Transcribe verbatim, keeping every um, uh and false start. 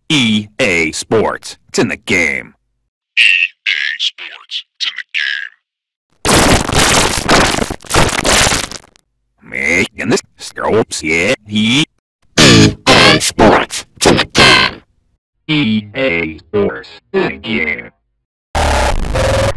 E A Sports. It's in the game. E A Sports. It's in the game. Making this scopes, yeah. E A Sports. It's in the game. E A Sports. In the game.